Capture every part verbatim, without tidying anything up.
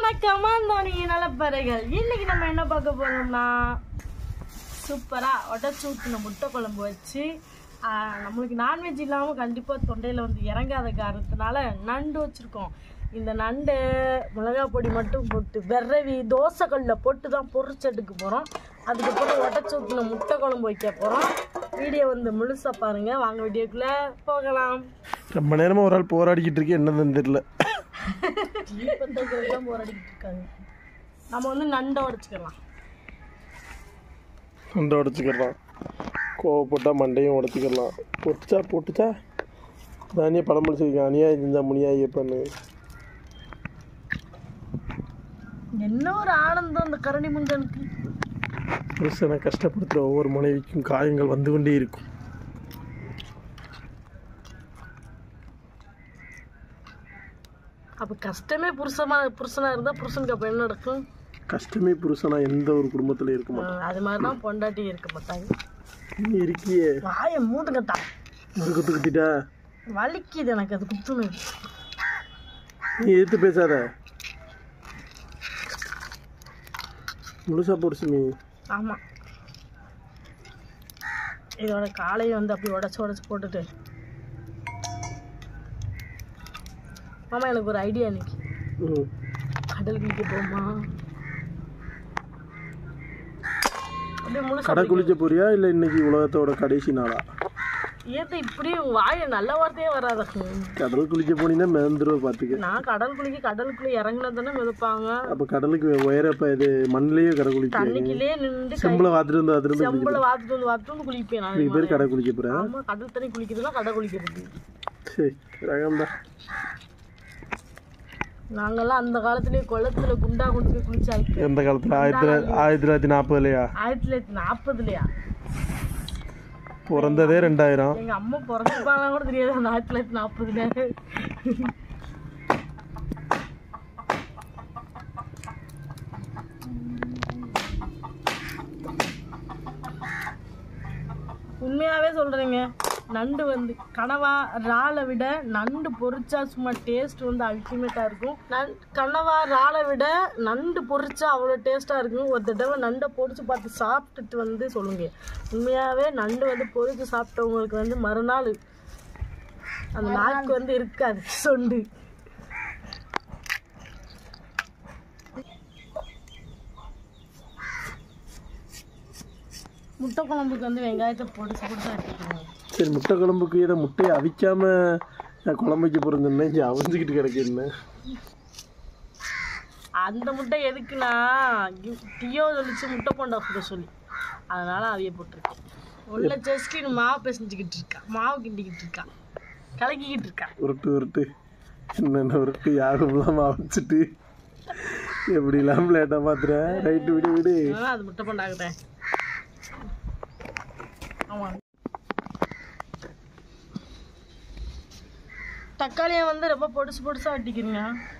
வணக்கம் Anthonyin Alapparaigal. இன்னைக்கு நம்ம என்ன பார்க்க போறோம்னா சூப்பரா உடைச்சு ஊத்தின முட்டை குழம்பு வச்சு நம்மளுக்கு நான்வெஜ் இல்லாமல் கண்டிப்பாக தொண்டையில் வந்து இறங்காத காரணத்தினால நண்டு வச்சுருக்கோம். இந்த நண்டு மிளகா பொடி மட்டும் போட்டு விரவி தோசைக்கல்லில் போட்டு தான் பொரிச்செடுக்க போகிறோம். அதுக்கப்புறம் உடைச்சு ஊற்றின முட்டை குழம்பு வைக்க போகிறோம். வீடியோ வந்து முழுசாக பாருங்கள். வாங்க வீடியோக்குள்ளே போகலாம். ரொம்ப நேரமாக ஒரு ஆள் போராடிக்கிட்டு இருக்கேன், என்னதுன்னு தெரியல. தான் போராடிக்கிட்டு இருக்காங்க. நம்ம வந்து நண்டை உடைச்சிக்கலாம். நண்டை உடைச்சிக்கலாம், கோவப்பட்டா மண்டையும் உடைச்சிக்கலாம். பொட்டுச்சா போட்டுச்சா தானியே படம் முடிச்சிருக்கேன். அநியாயம் செஞ்சா முனியாயி பண்ணு. என்ன ஒரு ஆனந்தம் அந்த கரணி முண்டனுக்கு. புருஷனை கஷ்டப்படுத்துகிற ஒவ்வொரு மனைவிக்கும் காயங்கள் வந்து கொண்டே இருக்கும். அப்போ கஷ்டமே புருஷமா புருஷனா இருந்தால் புருஷனுக்கு அப்போ என்ன நடக்கும்? கஷ்டமே புருஷனா எந்த ஒரு குடும்பத்தில் இருக்க மாட்டாங்க. அது மாதிரி தான் பொண்டாட்டி இருக்க மாட்டாங்க. நீ இருக்கியே வாயை மூடுங்கட்டா. ஒரு குத்து குத்திட்டா வலிக்குது எனக்கு அது குத்துமே. நீ எதிர்த்து பேசாத, முழுசா போடுச்சு நீ. ஆமாம், இதோட காலையை வந்து அப்படி உடச்சி உடச்சி போட்டுட்டு. மாமா எனக்கு ஒரு ஐடியா, இன்னைக்கு கடல் குளிக்க போமா? கடல் குளிக்க போறியா இல்லை இன்னைக்கு உலகத்தோட கடைசி நாளா? ஏத்த இப்படி வாய நல்ல வார்த்தையே வராத. கடல் குளிக்க போனீங்கன்னா மிதந்துருவ பாத்துக்க. நான் கடல் குளிக்க கடலுக்குள்ள இறங்கினா தானே மிதப்பாங்க. அப்ப கடலுக்கு உயரப்ப இது மண்ணிலேயே கடல் குளிக்க தண்ணிக்குள்ளே நின்று செம்பளை வாத்துட்டு வந்து அது இருந்து செம்பளை வாத்துட்டு வந்து வாத்துட்டு வந்து குளிப்பேன். நான் பேர் கடல் குளிக்க போறேன். ஆமா, கடல் தண்ணி குளிக்கிறதுனா கடல் குளிக்கிறது. சரி, ரகம்தான். நாங்கெல்லாம் அந்த காலத்துலயே குளத்துல குண்டா கொண்டு போய் குளிச்சாச்சு. எந்த காலத்துல? ஆயிரத்தி ஆயிரத்தி தொள்ளாயிரத்தி நாற்பதுலயா? ஆயிரத்தி தொள்ளாயிரத்தி நாற்பதுலயா? பிறந்ததே ரெண்டாயிரம். எங்க அம்மா பிறந்துப்பாங்க கூட தெரியாது அந்த ஆயிரத்தி தொள்ளாயிரத்தி நாற்பதுல. உண்மையாவே சொல்றேங்க, நண்டு வந்து கனவா இறாலை விட நண்டு பொரிச்சா சும்மா டேஸ்ட் வந்து அல்டிமேட்டாக இருக்கும். நண் கனவா இறாலை விட நண்டு பொரிச்சா அவ்வளோ டேஸ்ட்டாக இருக்கும். ஒரு தடவை நண்டை பொரிச்சு பார்த்து சாப்பிட்டுட்டு வந்து சொல்லுங்க. உண்மையாகவே நண்டு வந்து பொரிச்சு சாப்பிட்டவங்களுக்கு வந்து மறுநாள் அந்த நாக்கு வந்து இருக்காது சொண்டு. முட்டை குழம்புக்கு வந்து வெங்காயத்தை பொடிச்சு பொடிச்சு அடிக்கணும். சரி, முட்டை குழம்புக்கு இதை முட்டையை அவிக்காம குழம்பு வைக்க போறேன்னு இங்கே அவிஞ்சிக்கிட்டு கிடக்குன்னு. அந்த முட்டை எதுக்குன்னா டியோ தெளிச்சு முட்டை போண்டா கொடுக்க சொல்லி, அதனால அவிய போட்டிருக்கேன். உள்ள ஜஸ்டின் மாவு பிசைஞ்சிக்கிட்டு இருக்கா, மாவு கிண்டிக்கிட்டு இருக்கா, கலக்கிக்கிட்டு இருக்கா. உருட்டு உருட்டு என்னென்ன உருட்டு யாரும் இல்லாமல் அவிச்சிட்டு எப்படி இல்லாமல் லேட்டாக பார்த்துறேன். ரைட்டு, விடு விடு. அது முட்டை போண்டாக்குறேன். தக்காளியை வந்து ரொம்ப பொடிசு பொடிசா வெட்டிக்கிறீங்க.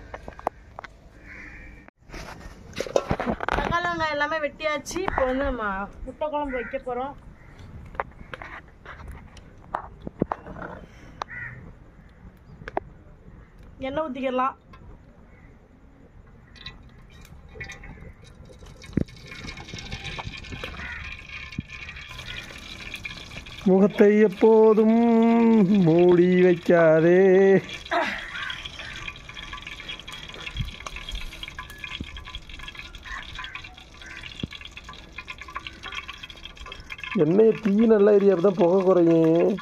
தக்காளி வெங்காயம் எல்லாமே வெட்டியாச்சு. இப்போ வந்து நம்ம முட்டை குழம்பு வைக்க போறோம். எண்ணெய் ஊற்றிக்கலாம். முகத்தை எப்போதும் மூடி வைக்காதே. எண்ணெயை தீ நல்லா எரியா தான் புகை குறையும்.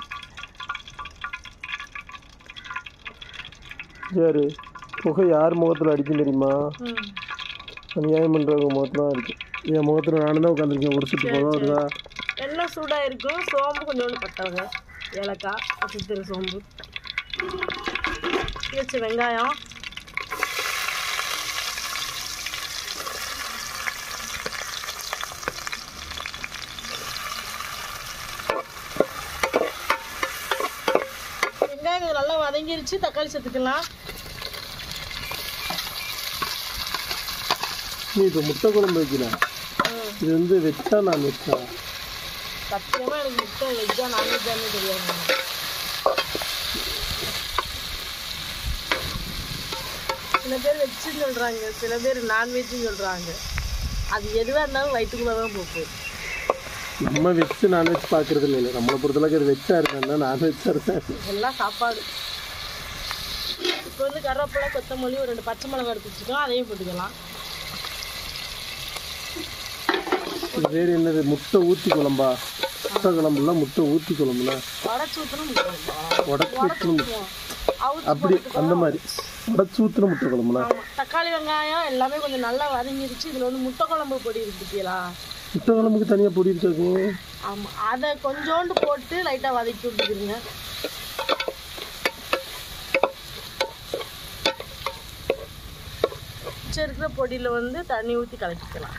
யாரு புகை யார் முகத்தில் அடிக்கும் தெரியுமா? அநியாயம் பண்ணுறவங்க முகத்தில் தான் அடிக்கும். என் முகத்தில் நானும் தான் உட்காந்துருக்கேன். உடச்சிட்டு போதும் வருதா? எண்ணெய் சூடாக இருக்கும். சோம்பு கொஞ்சோண்டு பட்டவங்க, ஏலக்காய், சித்திரை சோம்பு வச்சு வெங்காயம், வெங்காயம் நல்லா வதங்கிருச்சு. தக்காளி சேர்த்துக்கலாம். நீ இப்போ முட்டை குழம்பு வைக்கலாம். இது வந்து வெஜ்ஜா நான் வெஜ்ஜா? சத்தியமாக எனக்கு முட்டை வெஜ்ஜா நான்வெஜ்ஜான்னு தெரியாது. சில பேர் வெஜ்ஜுன்னு சொல்கிறாங்க, சில பேர் நான்வெஜ்ஜுன்னு சொல்கிறாங்க. அது எதுவாக இருந்தாலும் வயிற்றுக்குள்ளே தான் போகுது. நம்ம வெஜ் நான்வெஜ் பார்க்குறது இல்லை. நம்மளை பொறுத்தளவுக்கு அது வெஜ்ஜாக இருந்தா நான்வெஜ்ஜாக இருந்தா எல்லாம் சாப்பாடு. இப்போ வந்து கருவேப்பிலை, கொத்தமல்லி, ஒரு ரெண்டு பச்சை மிளகாய் எடுத்து வச்சுக்கலாம், அதையும் போட்டுக்கலாம். இது வேறு என்னது? முட்டை ஊற்றி குழம்பா? முட்டை குழம்புல முட்டை ஊற்றி குழம்புல உடச்சி ஊற்றணும், உடச்சி ஊற்றணும். அப்படி அந்த மாதிரி உடச்சி ஊற்றின முட்டை குழம்புல. தக்காளி வெங்காயம் எல்லாமே கொஞ்சம் நல்லா வதங்கிடுச்சு. இதில் வந்து முட்டை குழம்பு பொடி இருக்குங்களா? முட்டை குழம்புக்கு தனியாக பொடி இருக்காது. ஆமாம், அதை கொஞ்சோண்டு போட்டு லைட்டாக வதக்கி விட்டுக்கிறீங்க. மிச்சம் இருக்கிற பொடியில் வந்து தண்ணி ஊற்றி கலக்கிக்கலாம்.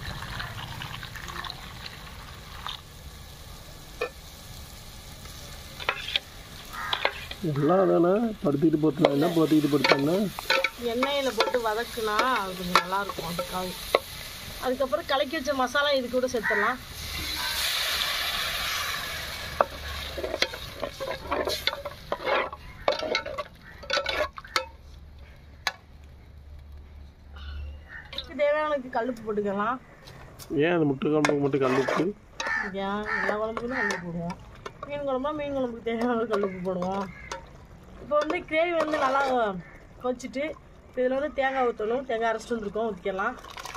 எல்லாம் தானே படுத்திக்கிட்டு போட்டலாம். என்ன படுத்திக்கிட்டு படுத்தோம்னா எண்ணெயில் போட்டு வதக்குனா அது கொஞ்சம் நல்லாயிருக்கும். அதுக்காக அதுக்கப்புறம் கலக்கி வச்ச மசாலா இது கூட சேர்த்துடலாம். தேவையானதுக்கு கல்லுப்பு போட்டுக்கலாம். ஏன் அந்த முட்டை குழம்புக்கு மட்டும் கல்லுப்பு? ஏன் எல்லா குழம்புக்கும் கல்லுப்பு போடுவோம். மீன் குழம்புனா மீன் குழம்புக்கு தேவையான கல்லுப்பு போடுவோம். இப்போ வந்து கிரேவி வந்து நல்லா கொச்சிட்டு இதில் வந்து தேங்காய் ஊற்றணும். தேங்காய் அரைச்சிட்டு வந்துருக்கோம், ஊற்றிக்கலாம்.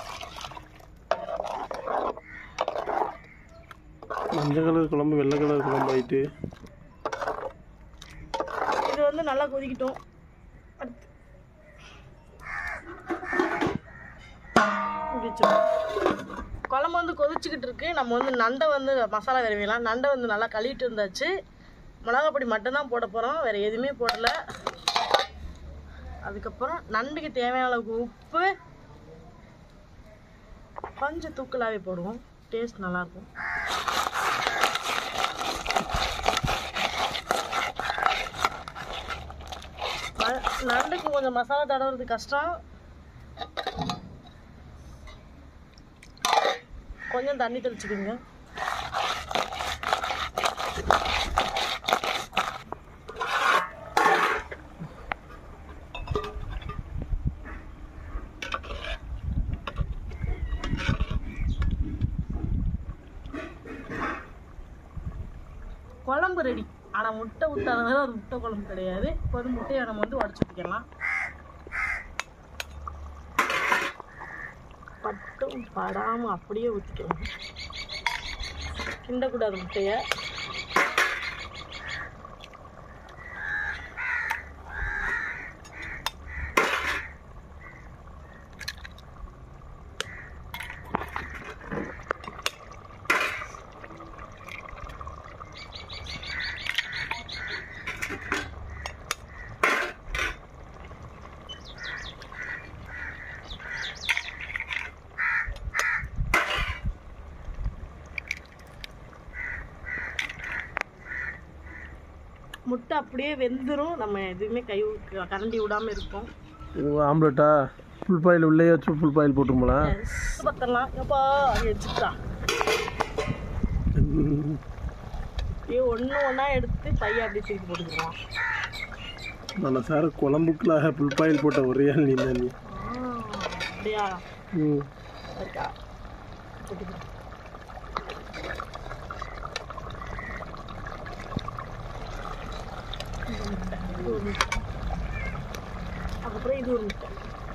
மஞ்சள் கலர் குழம்பு வெள்ளை கலர் குழம்பு ஆகிட்டு இது வந்து நல்லா கொதிக்கிட்டோம். அடுத்து குழம்பு வந்து கொதிச்சுக்கிட்டு இருக்கு. நம்ம வந்து நண்டை வந்து மசாலா விரவிடலாம். நண்டை வந்து நல்லா கழுவிட்டு இருந்தாச்சு. மிளகாப்பொடி மட்டும்தான் போட போகிறோம், வேறு எதுவுமே போடலை. அதுக்கப்புறம் நண்டுக்கு தேவையான அளவுக்கு உப்பு, கொஞ்சம் தூக்கலாகவே போடுவோம், டேஸ்ட் நல்லாயிருக்கும். நண்டுக்கு கொஞ்சம் மசாலா தடவுறது கஷ்டம். கொஞ்சம் தண்ணி தெளிச்சுக்கோங்க. குழம்பு ரெடி. ஆனால் முட்டை ஊற்றாதனால அது முட்டை குழம்பு கிடையாது. இப்போ வந்து முட்டையை நம்ம வந்து உடச்சி ஊற்றிக்கலாம். பட்டும் படாமல் அப்படியே ஊற்றிக்கலாம். கிண்டக்கூடாது முட்டையை. முட்டை அப்படியே வெந்துடும். நம்ம எதுவுமே கை கரண்டி விடாமல் இருக்கும். இது ஆம்லெட்டா? ஃபுல் பாயில் உள்ளே வச்சு ஃபுல் பாயில் போட்டுருங்களா? பத்தரலாம். எப்போ அது எடுத்துக்கலாம். அப்படியே ஒன்று ஒன்றா எடுத்து பையை அப்படியே தூக்கி போட்டுக்கலாம். நான் சார் குழம்புக்குள்ள ஃபுல் பாயில் போட்ட ஒரே ஆள் நீ தான். அப்படியா? ம் இருக்கா போட்டுக்கலாம். அதுக்கப்புறம் இது ஒரு முட்டை.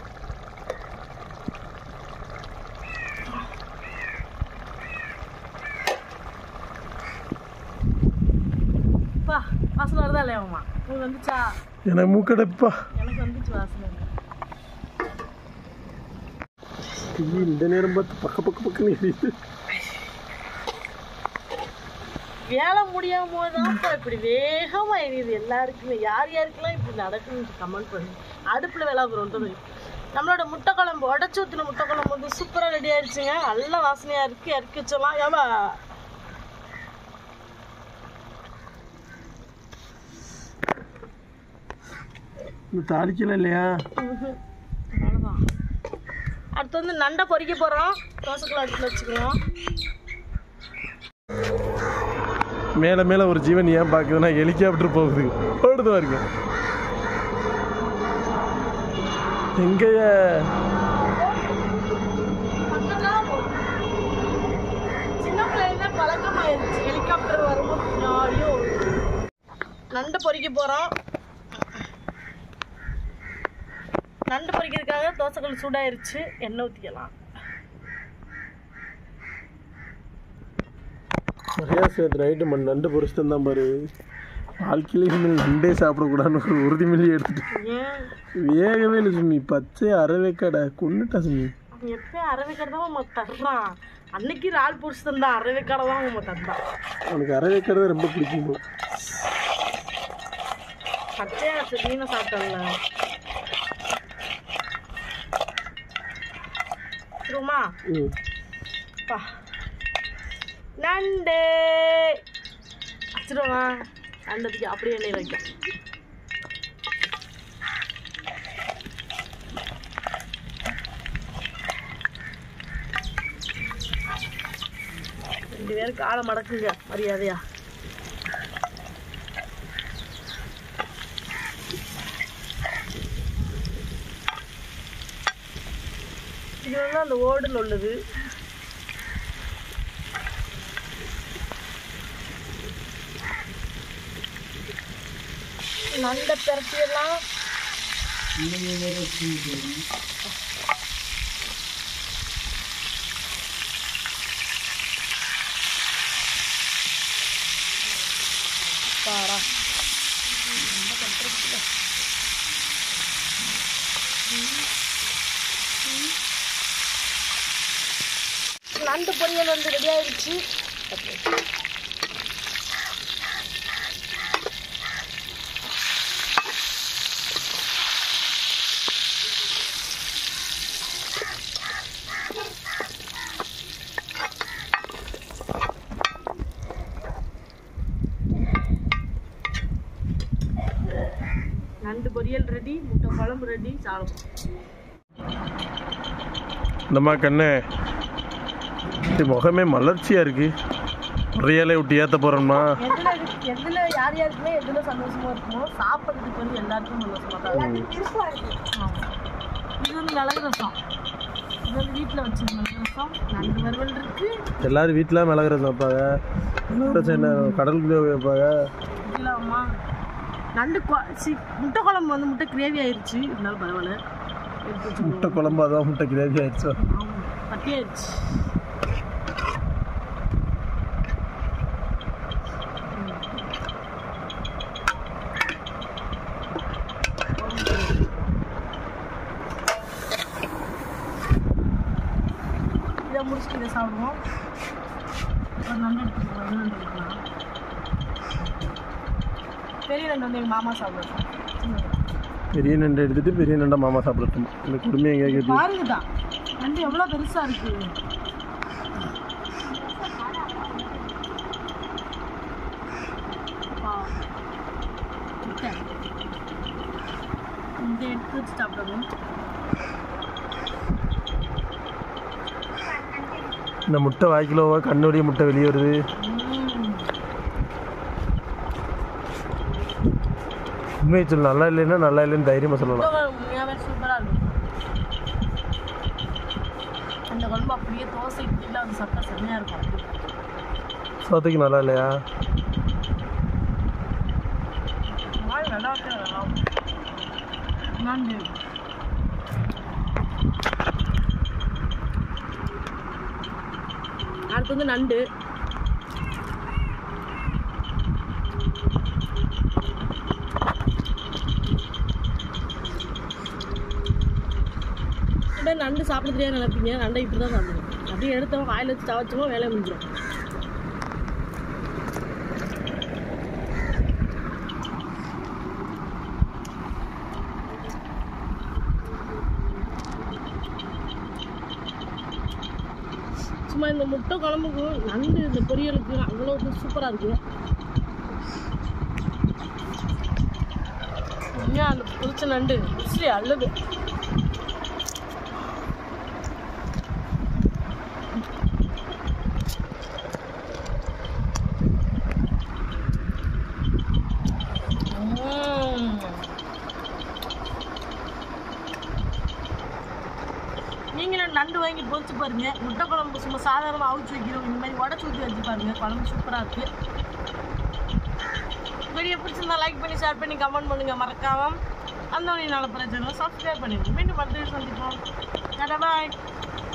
பா வாசனை வருதா இல்லையாம்மா? உங்களுக்கு வந்துச்சா? எனக்கு மூக்கடைப்பா. எனக்கு வந்துச்சு வாசனை. இந்த நேரம் பார்த்து பக்க பக்க பக்கம் எரியுது. வேலை முடியாம போதுதான்ப்பா இப்படி வேகமா எரியுது எல்லாருக்குமே. யார் யாருக்கெல்லாம் இப்படி நடக்குன்னு கமெண்ட் பண்ணி. அடுப்புல வேலை போகிறோம். நம்மளோட முட்டை குழம்பு உடச்சி ஊற்றின முட்டை குழம்பு வந்து சூப்பராக ரெடி ஆயிடுச்சுங்க. நல்ல வாசனையா இருக்கு. இறக்கி வச்சலாம். ஏமா தாளிக்கலாம் இல்லையா? அவ்வளோதான். அடுத்து வந்து நண்டை பொரிக்க போகிறோம். தோசைக்குள்ள அடுப்பில் வச்சுக்கணும். மேலே மேலே ஒரு ஜீவன் ஏன் பார்க்குதுன்னா ஹெலிகாப்டர் போகுது. ஓடுது பாருங்க. எங்கேயா சின்ன பிள்ளைல பழக்கமாயிருச்சு ஹெலிகாப்டர் வரும்போது ஐயோ. நண்டு பொறிக்க போகிறோம். நண்டு பொறிக்கிறதுக்காக தோசைக்கல் சூடாயிருச்சு. எண்ணெய் ஊற்றிக்கலாம். நிறையா சேர்த்து நைட்டு மண் நண்டு பொறிச்சிட்டு தான் பாரு. வாழ்க்கையிலே இனிமேல் நண்டே சாப்பிடக்கூடாதுன்னு ஒரு உறுதிமொழி எடுத்துட்டு வேகவே இல்லை சுமி. பச்சை அரைவேக்காடா கொண்டுட்டா சுமி. அவன் எப்பயும் அரைவேக்காடு தான் நம்ம தர்றான். அன்னைக்கு ரால் பொறிச்சு தந்தான் அரைவேக்காடை தான் நம்ம தந்தான். அவனுக்கு அரைவேக்காடு தான் ரொம்ப பிடிக்கும். பச்சையா மீனை சாப்பிட்டல திருமா நண்டு வச்சிருவா. நண்டதுக்கு அப்படியே எண்ணெய் வைக்க ரெண்டு பேரும் காலை மடக்குங்க மரியாதையா. இது வந்து அந்த ஓடுல உள்ளது. நண்டை திரட்டியெல்லாம் பாரா நண்டு பொரியல் வந்து ரெடி ஆயிடுச்சு. நண்டு பொரியல் ரெடி, முட்டை குழம்பு ரெடி, சாப்பிடும். இந்தம்மா கண்ணு முகமே மலர்ச்சியா இருக்கு. ஒரேலே விட்டு ஏற்ற போறோம்மா. எதுல எதுல யார் யாருக்குமே எதுல சந்தோஷமா இருக்குமோ சாப்பிட்றதுக்கு வந்து எல்லாருக்கும் சந்தோஷமா தான் இருக்கு. இது வந்து மிளகு ரசம். இது வந்து வீட்டில் வச்சு மிளகு ரசம். நண்டு வறுவல் இருக்கு. எல்லாரும் வீட்டில் மிளகு ரசம் வைப்பாங்க. மிளகு ரசம் என்ன கடலுக்குள்ளே வைப்பாங்க. இல்லை அம்மா நண்டு சி முட்டை குழம்பு வந்து முட்டை கிரேவி ஆயிடுச்சு. இருந்தாலும் பரவாயில்ல. முட்டை குழம்பு அதான் முட்டை கிரேவி ஆயிடுச்சு. கட்டி ஆயிடுச்சு. இதை முடிச்சுட்டு இதை சாப்பிடுவோம். ஒரு நண்டு எடுத்துக்குவோம். என்ன நண்டு எடுக்கலாம்? பெரிய நண்டு வந்து எங்கள் மாமா சாப்பிடுவோம். பெரிய நண்டு எடுத்துட்டு பெரிய நண்டை மாமா சாப்பிடட்டும். இந்த குடுமையை எங்கே கேட்டு பாருங்கதான் நண்டு எவ்வளோ பெருசாக இருக்கு. இந்த எடுத்து வச்சு சாப்பிடணும். இந்த முட்டை வாய்க்கிலோவா கண்ணுடைய முட்டை வெளியே வருது. உண்மையை சொல்லு, நல்லா இல்லைன்னா நல்லா இல்லைன்னு தைரியமாக சொல்லலாம். உண்மையாகவே சூப்பராக இருக்கும். அந்த குழம்பு அப்படியே தோசை இட்லியில் வந்து சாப்பிட்டா செம்மையாக இருக்கும். சோத்துக்கு நல்லா இல்லையா? நல்லா நல்லா நண்டு அடுத்து வந்து நண்டு நண்டு சாப்பிட தெரியாது நினைப்பீங்க. நண்டை இப்படி தான் சாப்பிடணும். அப்படியே எடுத்தவங்க வாயில் வச்சு தவச்சோமோ வேலையை முடிஞ்சிடும். சும்மா இந்த முட்டை குழம்புக்கு நண்டு இந்த பொரியலுக்கு அவ்வளோ சூப்பராக இருக்குது. உண்மையாக அந்த பொரிச்ச நண்டு ருசி அல்லது. நீங்களும் நண்டு வாங்கி பொரிச்சு பாருங்க. முட்டை குழம்பு சும்மா சாதாரணமாக அவிச்சு வைக்கிறோம், இந்த மாதிரி உடச்சு ஊற்றி வச்சு பாருங்க, குழம்பு சூப்பராக இருக்கு. வீடியோ பிடிச்சிருந்தா லைக் பண்ணி ஷேர் பண்ணி கமெண்ட் பண்ணுங்க. மறக்காம அந்தோனியின் அலப்பறை சேனலை சப்ஸ்கிரைப் பண்ணிடுங்க. மீண்டும் அடுத்த வீடியோ சந்திப்போம். பாய்.